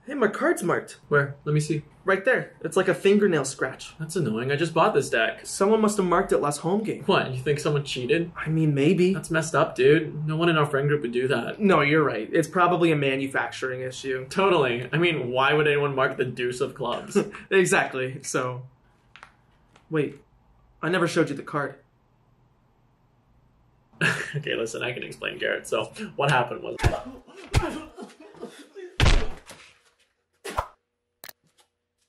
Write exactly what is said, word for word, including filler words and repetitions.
Hey, my card's marked. Where? Let me see. Right there. It's like a fingernail scratch. That's annoying. I just bought this deck. Someone must have marked it last home game. What, you think someone cheated? I mean, maybe. That's messed up, dude. No one in our friend group would do that. No, you're right. It's probably a manufacturing issue. Totally. I mean, why would anyone mark the deuce of clubs? Exactly. So, wait. I never showed you the card. Okay, listen, I can explain, Garrett. So, what happened was...